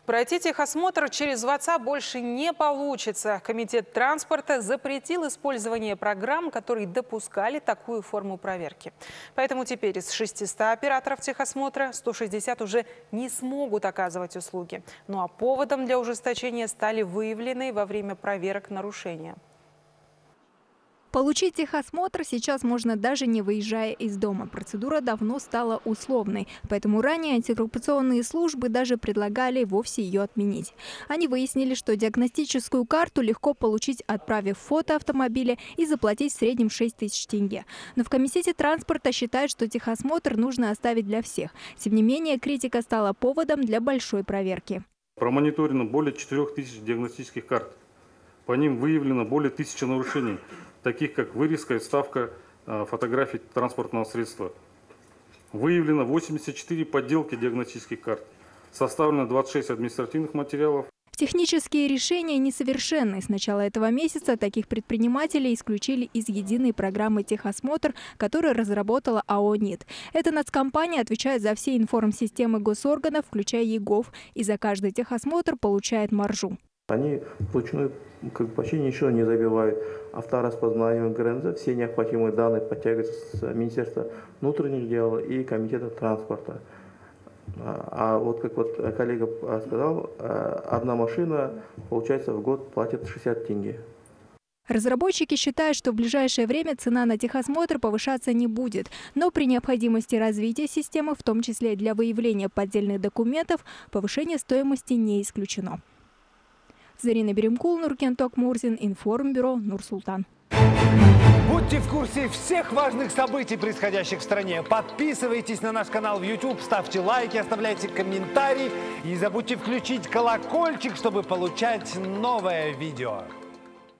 Пройти техосмотр через WhatsApp больше не получится. Комитет транспорта запретил использование программ, которые допускали такую форму проверки. Поэтому теперь из 600 операторов техосмотра 160 уже не смогут оказывать услуги. Ну а поводом для ужесточения стали выявленные во время проверок нарушения. Получить техосмотр сейчас можно даже не выезжая из дома. Процедура давно стала условной, поэтому ранее антикоррупционные службы даже предлагали вовсе ее отменить. Они выяснили, что диагностическую карту легко получить, отправив фото автомобиля и заплатить в среднем 6 тысяч тенге. Но в Комитете транспорта считают, что техосмотр нужно оставить для всех. Тем не менее, критика стала поводом для большой проверки. Промониторено более 4000 диагностических карт. По ним выявлено более 1000 нарушений, таких как вырезка и вставка фотографий транспортного средства. Выявлено 84 подделки диагностических карт. Составлено 26 административных материалов. Технические решения несовершенны. С начала этого месяца таких предпринимателей исключили из единой программы «Техосмотр», которую разработала АО «НИТ». Эта нацкомпания отвечает за все информсистемы госорганов, включая ЕГОВ, и за каждый техосмотр получает маржу. Они вручную почти ничего не забивают. Автораспознание ГРНЗ, все необходимые данные подтягиваются с Министерства внутренних дел и Комитета транспорта. А вот как коллега сказал, одна машина, получается, в год платит 60 тенге. Разработчики считают, что в ближайшее время цена на техосмотр повышаться не будет. Но при необходимости развития системы, в том числе для выявления поддельных документов, повышение стоимости не исключено. Зарина Беремкул, Нуркен Токмурзин, Информбюро, Нур-Султан. Будьте в курсе всех важных событий, происходящих в стране. Подписывайтесь на наш канал в YouTube, ставьте лайки, оставляйте комментарии. И не забудьте включить колокольчик, чтобы получать новое видео.